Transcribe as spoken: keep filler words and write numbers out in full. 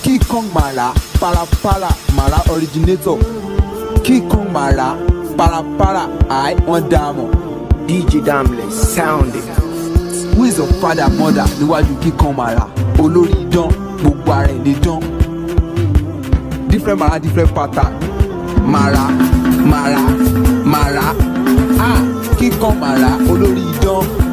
King Kong Mara, para para, Mara originator. King Kong Mara, para para, I want Damo. D J Damless, sound it. Who is your father, mother, níwájú King Kong Mara? Olórí idán, gbogbo ara ẹ̀ lè dán. Different Mara, different pattern. Mara, Mara, Mara. Ah, King Kong Mara, olórí idán.